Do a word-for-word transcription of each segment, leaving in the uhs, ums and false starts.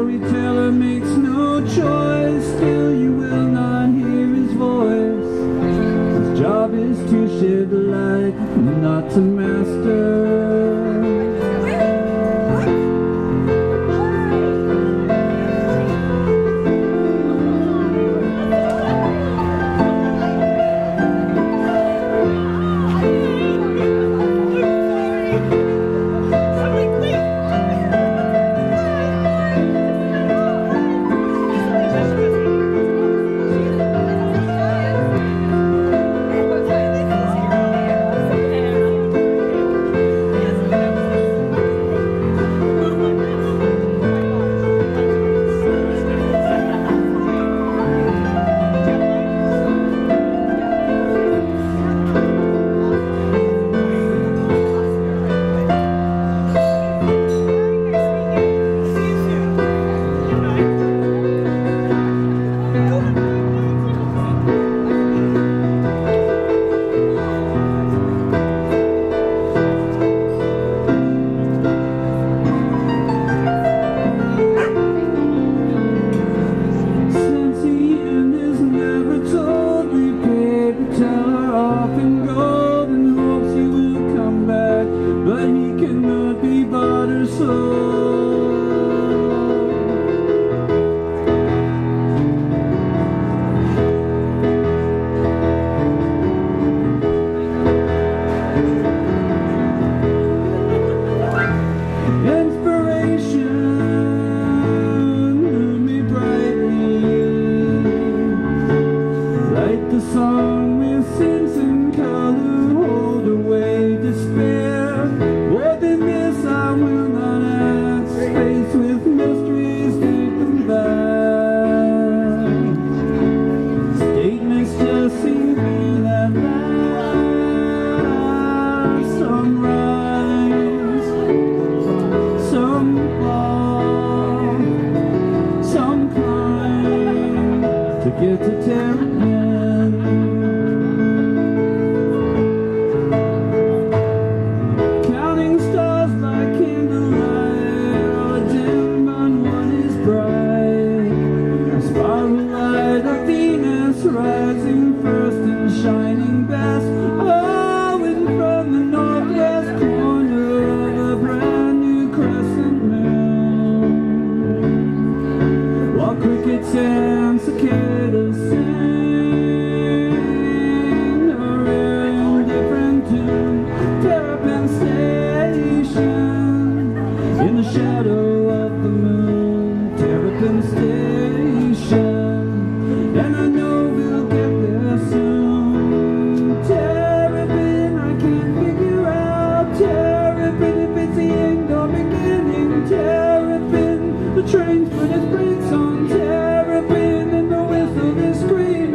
storyteller makes no choice, still you will not hear his voice. His job is to shed the light, not to master. To get to Terrapin, counting stars by candlelight, all dim and one is bright. A spiral light of Venus rising first and shining best. Oh, and from the northwest corner of a brand new crescent moon, while crickets and cicadas sing a real different tune. Terrapin Station, in the shadow of the moon. Terrapin Station, and I know we'll get there soon. Terrapin, I can't figure out Terrapin, if it's the end or beginning. Terrapin, the train's put its brakes on. Terrapin, and the whistle is screaming.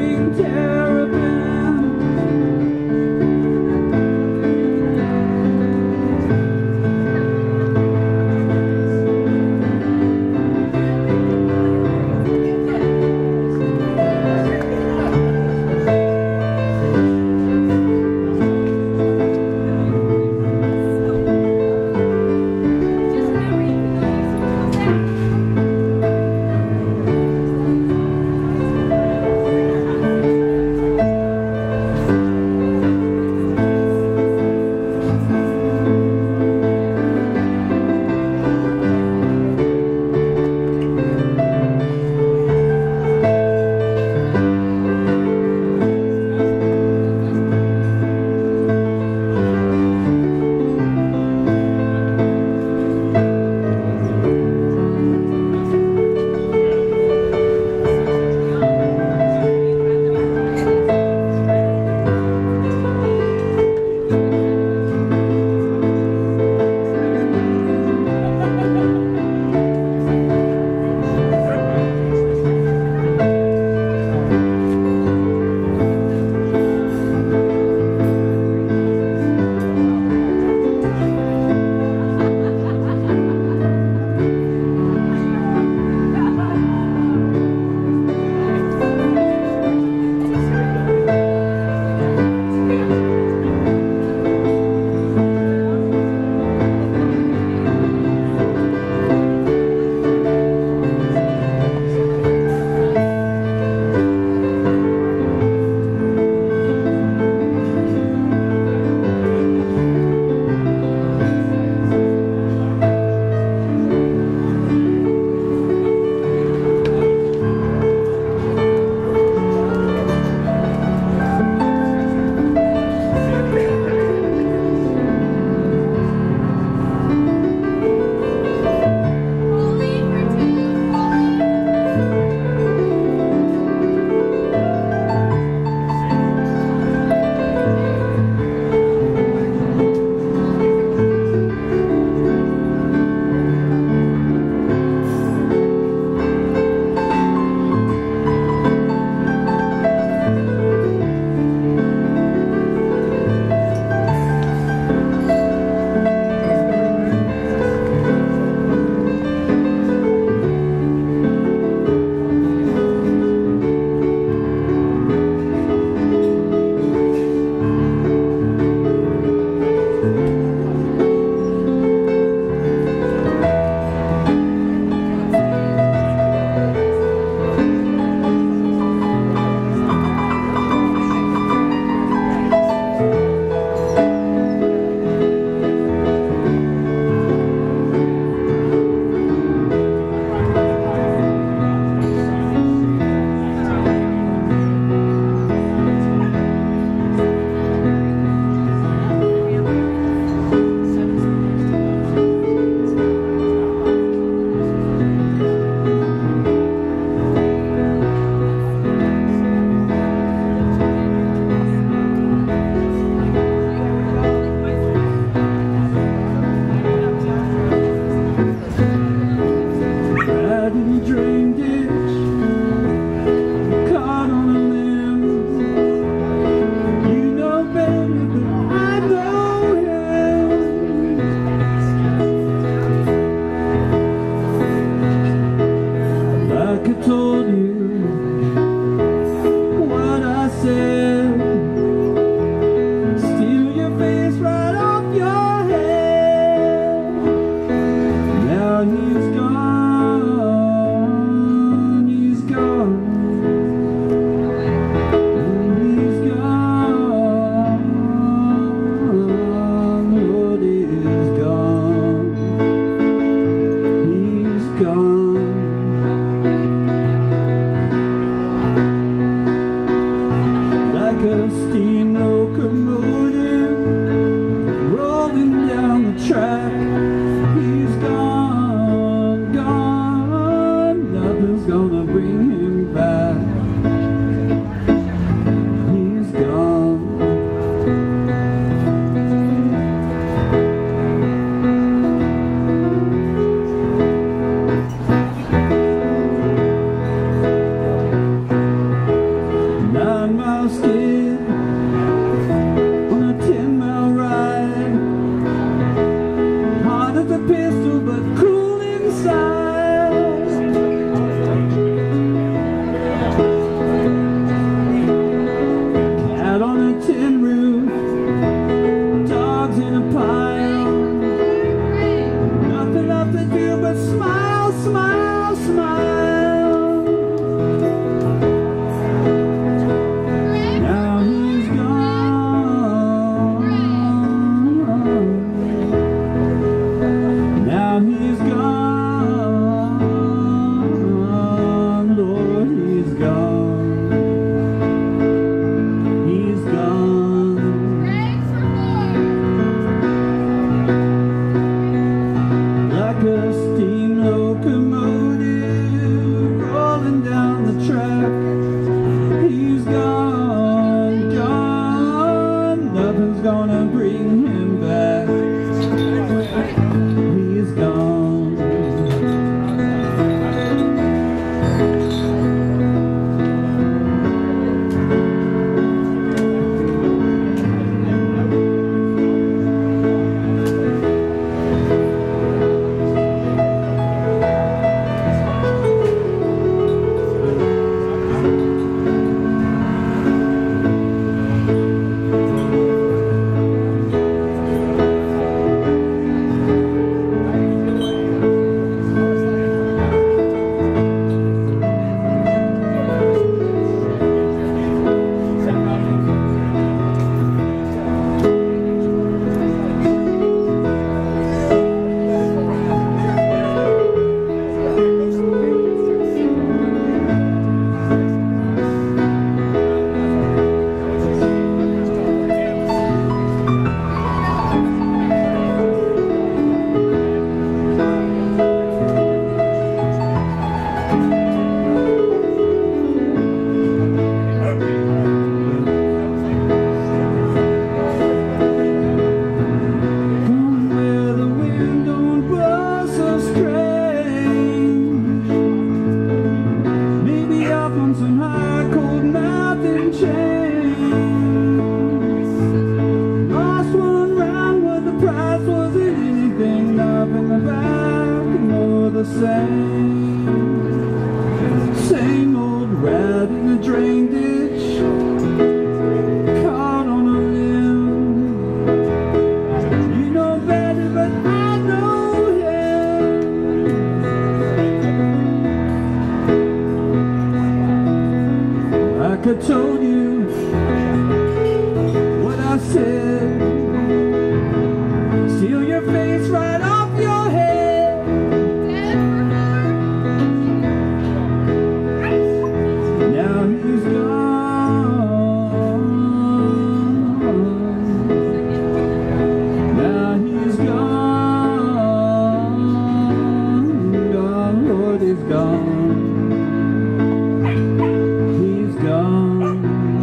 gone. He's gone.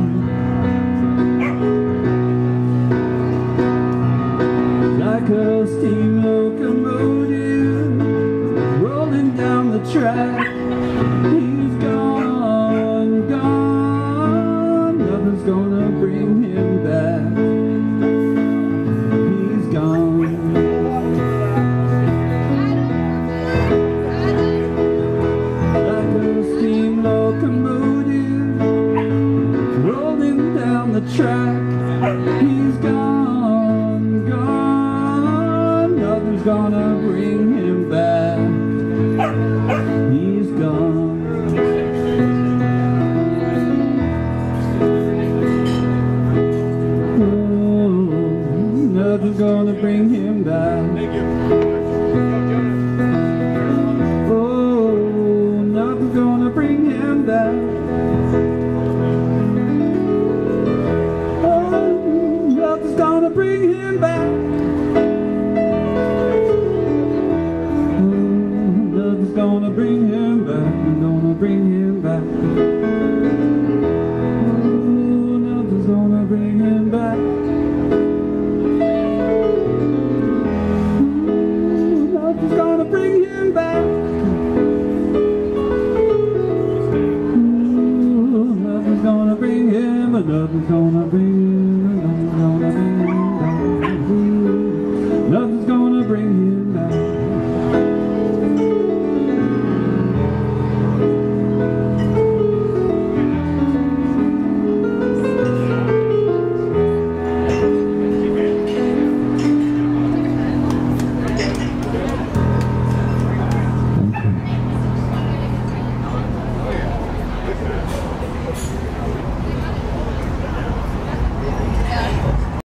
Like a steam locomotive rolling down the track. He's gone, gone. Nothing's gonna bring him back. He's gone. Like a steam locomotive rolling down the track. He's gone, gone. Nothing's gonna bring him back. He's gone. Oh, nothing's gonna bring him back. Oh, nothing's gonna bring him back. Oh, nothing's gonna bring him back. Nothing's gonna bring him back, gonna bring him back. Oh, nothing's gonna bring him back. Oh, nothing's gonna bring him back. Oh, nothing's gonna bring him, nothing's gonna bring him, nothing's gonna bring him back. Nothing's gonna bring him.